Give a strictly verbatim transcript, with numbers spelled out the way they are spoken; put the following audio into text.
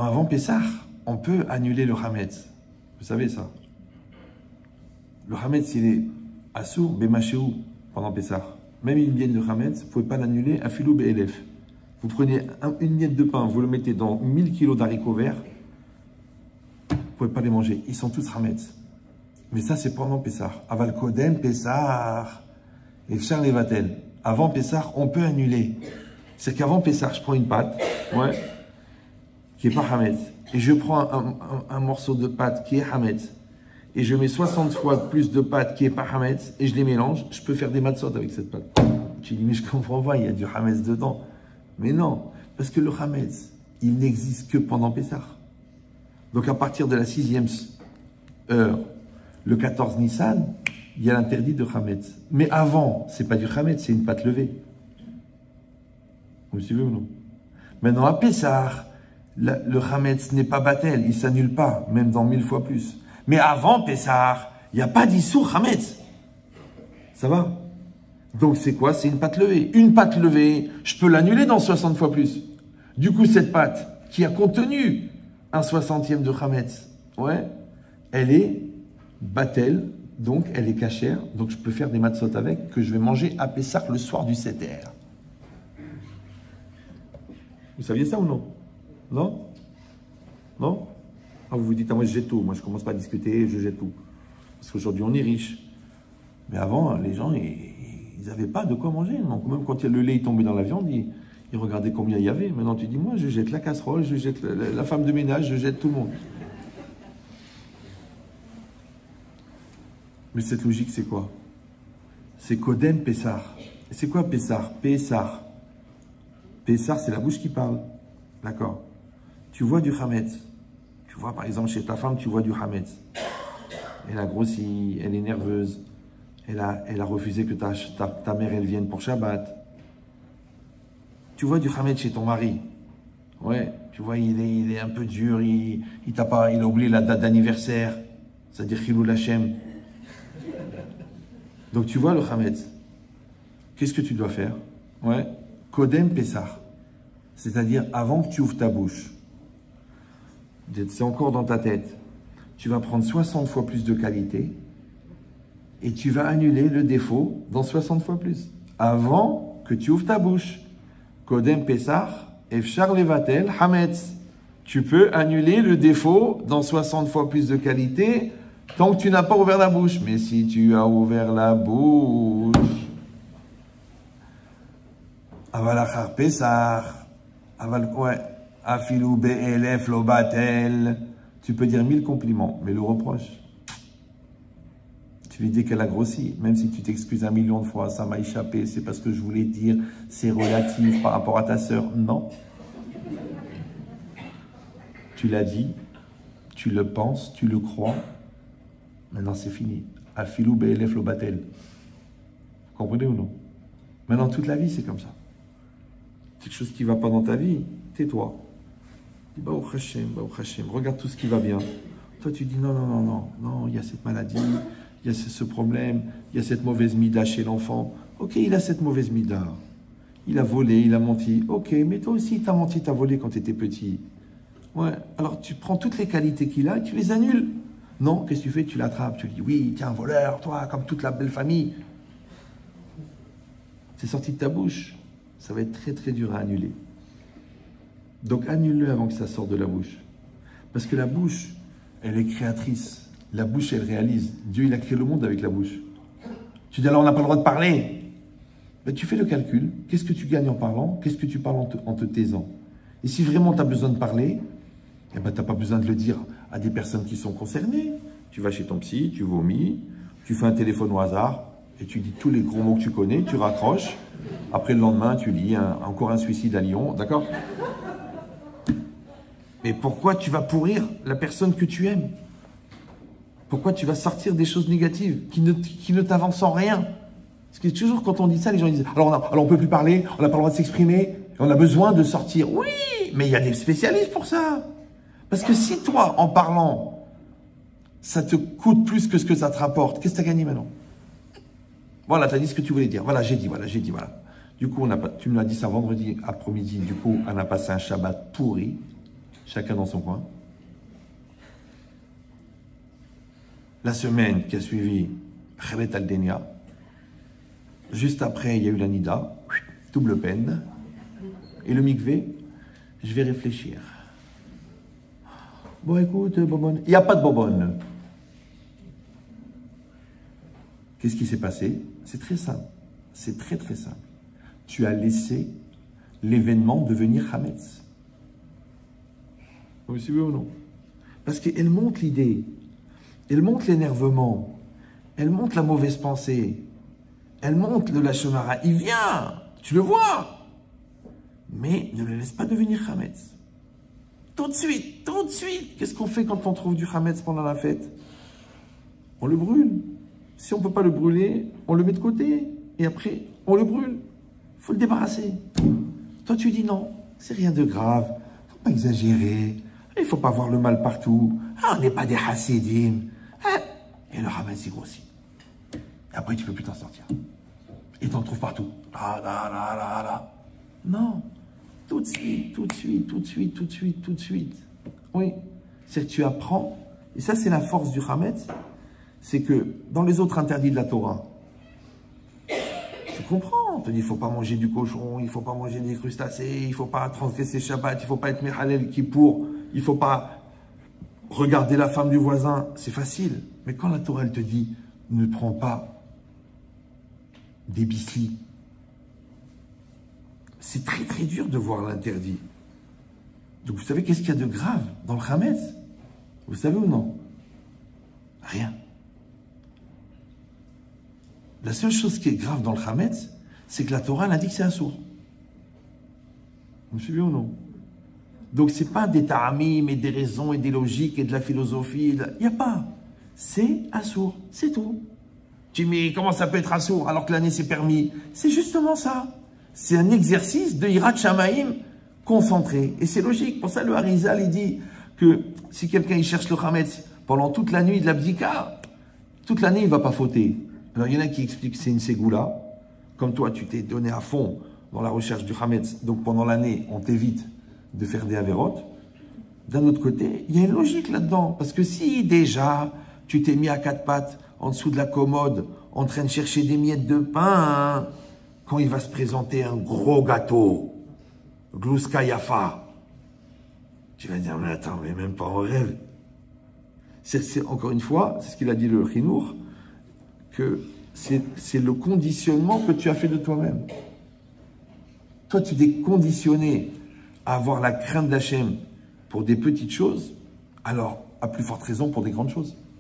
Maintenant, avant Pessah, on peut annuler le Hametz. Vous savez ça? Le Hametz, il est assour, Bemachéou, pendant Pessah. Même une miette de Hametz, vous ne pouvez pas l'annuler à filou Be'elef. Vous prenez un, une miette de pain, vous le mettez dans mille kilos d'haricots verts, vous ne pouvez pas les manger. Ils sont tous Hametz. Mais ça, c'est pendant Pessah. Aval Kodem, Pessah, et Fchar Levatel. Avant Pessah, on peut annuler. C'est qu'avant Pessah, je prends une pâte, ouais, qui n'est pas Hametz. Et je prends un, un, un morceau de pâte qui est Hametz. Et je mets soixante fois plus de pâte qui n'est pas Hametz. Et je les mélange. Je peux faire des matzot avec cette pâte. Tu dis, mais je comprends pas, il y a du Hametz dedans. Mais non, parce que le Hametz, il n'existe que pendant Pessah. Donc à partir de la sixième heure, le quatorze Nissan, il y a l'interdit de Hametz. Mais avant, c'est pas du Hametz, c'est une pâte levée. Vous me suivez ou non? Maintenant, à Pessah, le, le Hametz n'est pas batel, il s'annule pas, même dans mille fois plus. Mais avant Pessah, il n'y a pas d'issour Hametz. Ça va? Donc c'est quoi? C'est une pâte levée. Une pâte levée, je peux l'annuler dans soixante fois plus. Du coup, cette pâte qui a contenu un soixantième de Hametz, ouais, elle est batel, donc elle est cachère, donc je peux faire des matzot avec, que je vais manger à Pessah le soir du Seder. Vous saviez ça ou non? Non? Non? Ah, vous vous dites, ah, moi je jette tout, moi je commence pas à discuter, je jette tout. Parce qu'aujourd'hui on est riche. Mais avant, les gens, ils n'avaient pas de quoi manger. Donc même quand le lait est tombé dans la viande, ils, ils regardaient combien il y avait. Maintenant tu dis, moi je jette la casserole, je jette la, la femme de ménage, je jette tout le monde. Mais cette logique, c'est quoi? C'est Kodem Pessah. C'est quoi Pessah? Pessah. Pessah, c'est la bouche qui parle. D'accord? Tu vois du Hametz. Tu vois, par exemple, chez ta femme, tu vois du Hametz. Elle a grossi, elle est nerveuse. Elle a, elle a refusé que ta, ta, ta mère, elle vienne pour Shabbat. Tu vois du Hametz chez ton mari. Ouais, tu vois, il est, il est un peu dur, il, il, t'a pas, il a oublié la date d'anniversaire. C'est-à-dire Chilul Hashem. Donc tu vois le Hametz. Qu'est-ce que tu dois faire? Ouais, Kodem Pessah. C'est-à-dire avant que tu ouvres ta bouche. C'est encore dans ta tête. Tu vas prendre soixante fois plus de qualité et tu vas annuler le défaut dans soixante fois plus. Avant que tu ouvres ta bouche. Kodem Pessah, Efchar Levatel, Hametz. Tu peux annuler le défaut dans soixante fois plus de qualité tant que tu n'as pas ouvert la bouche. Mais si tu as ouvert la bouche, Avalachar Pessah, Aval, ouais, Afilou Be'elef lo batel. Tu peux dire mille compliments, mais le reproche, tu lui dis qu'elle a grossi, même si tu t'excuses un million de fois, ça m'a échappé, c'est parce que je voulais dire, c'est relatif par rapport à ta sœur. Non. Tu l'as dit, tu le penses, tu le crois. Maintenant, c'est fini. Afilou Be'elef lo batel. Vous comprenez ou non? Maintenant, toute la vie, c'est comme ça. Quelque chose qui ne va pas dans ta vie, tais-toi. Dis, Baruch Hashem, Baruch Hashem, regarde tout ce qui va bien. Toi, tu dis, non, non, non, non, non, il y a cette maladie, il y a ce problème, il y a cette mauvaise mida chez l'enfant. Ok, il a cette mauvaise mida. Il a volé, il a menti. Ok, mais toi aussi, tu as menti, tu as volé quand tu étais petit. Ouais, alors tu prends toutes les qualités qu'il a et tu les annules. Non, qu'est-ce que tu fais? Tu l'attrapes, tu lui dis, oui, tiens, voleur, toi, comme toute la belle famille. C'est sorti de ta bouche. Ça va être très très dur à annuler. Donc annule-le avant que ça sorte de la bouche. Parce que la bouche, elle est créatrice. La bouche, elle réalise. Dieu, il a créé le monde avec la bouche. Tu dis alors, on n'a pas le droit de parler. Ben, tu fais le calcul. Qu'est-ce que tu gagnes en parlant? Qu'est-ce que tu parles en te, en te taisant? Et si vraiment tu as besoin de parler, eh ben, tu n'as pas besoin de le dire à des personnes qui sont concernées. Tu vas chez ton psy, tu vomis, tu fais un téléphone au hasard et tu dis tous les gros mots que tu connais, tu raccroches. Après le lendemain, tu lis un, encore un suicide à Lyon, d'accord? Mais pourquoi tu vas pourrir la personne que tu aimes? Pourquoi tu vas sortir des choses négatives qui ne, qui ne t'avancent en rien? Parce que toujours quand on dit ça, les gens disent « Alors on alors ne peut plus parler, on n'a pas le droit de s'exprimer, on a besoin de sortir. » Oui, mais il y a des spécialistes pour ça. Parce que si toi, en parlant, ça te coûte plus que ce que ça te rapporte, qu'est-ce que tu as gagné maintenant? Voilà, tu as dit ce que tu voulais dire. Voilà, j'ai dit, voilà, j'ai dit, voilà. Du coup, on a pas, tu me l'as dit ça vendredi après-midi. Du coup, on a passé un Shabbat pourri. chacun dans son coin. La semaine qui a suivi, Khalet al-Denia. Juste après, il y a eu la Nida, double peine. Et le mikvé, je vais réfléchir. Bon, écoute, Bobonne, il n'y a pas de Bobonne. Qu'est-ce qui s'est passé? C'est très simple. C'est très très simple. Tu as laissé l'événement devenir Hametz. Vous suivez ou non? Parce qu'elle montre l'idée, elle montre l'énervement, elle montre la mauvaise pensée, elle montre le lashon hara. Il vient, tu le vois, mais ne le laisse pas devenir Hametz. Tout de suite, tout de suite. Qu'est-ce qu'on fait quand on trouve du Hametz pendant la fête? On le brûle. Si on ne peut pas le brûler, on le met de côté. Et après, on le brûle. Il faut le débarrasser. Toi, tu dis non, c'est rien de grave. Il ne faut pas exagérer. Il ne faut pas voir le mal partout. Ah, on n'est pas des Hasidim. Ah. Et le Hametz, il grossit. Et après, tu ne peux plus t'en sortir. Et tu en trouves partout. Là, là, là, là, là. Non. Tout de suite, tout de suite, tout de suite, tout de suite, tout de suite. Oui. C'est que tu apprends. Et ça, c'est la force du Hametz. C'est que dans les autres interdits de la Torah, tu comprends. On te dit, il ne faut pas manger du cochon, il ne faut pas manger des crustacés, il ne faut pas transgresser Shabbat, il ne faut pas être Mehalel Kippour, il ne faut pas regarder la femme du voisin. C'est facile. Mais quand la Torah, elle te dit, ne prends pas des bislis, c'est très très dur de voir l'interdit. Donc vous savez qu'est-ce qu'il y a de grave dans le Hametz? Vous savez ou non? Rien. La seule chose qui est grave dans le Hametz, c'est que la Torah elle a dit que c'est assour. Vous me suivez ou non? Donc c'est pas des ta'amim et des raisons et des logiques et de la philosophie. Il n'y a pas. C'est assour, c'est tout. Tu dis mais comment ça peut être assour alors que l'année c'est permis? C'est justement ça. C'est un exercice de Hirat Shamaïm concentré. Et c'est logique. Pour ça, le Harizal, il dit que si quelqu'un il cherche le Hametz pendant toute la nuit de la Bdika, toute l'année, il ne va pas fauter. Alors, il y en a qui expliquent que c'est une ségoula. Comme toi, tu t'es donné à fond dans la recherche du Hametz. Donc, pendant l'année, on t'évite de faire des avérotes. D'un autre côté, il y a une logique là-dedans. Parce que si déjà, tu t'es mis à quatre pattes en dessous de la commode, en train de chercher des miettes de pain, hein, quand il va se présenter un gros gâteau, Glouska Yafa, tu vas dire, mais attends, mais même pas en rêve. C'est encore une fois, c'est ce qu'il a dit le Chinour, que c'est le conditionnement que tu as fait de toi-même. Toi, tu t'es conditionné à avoir la crainte d'Hachem pour des petites choses, alors, à plus forte raison, pour des grandes choses.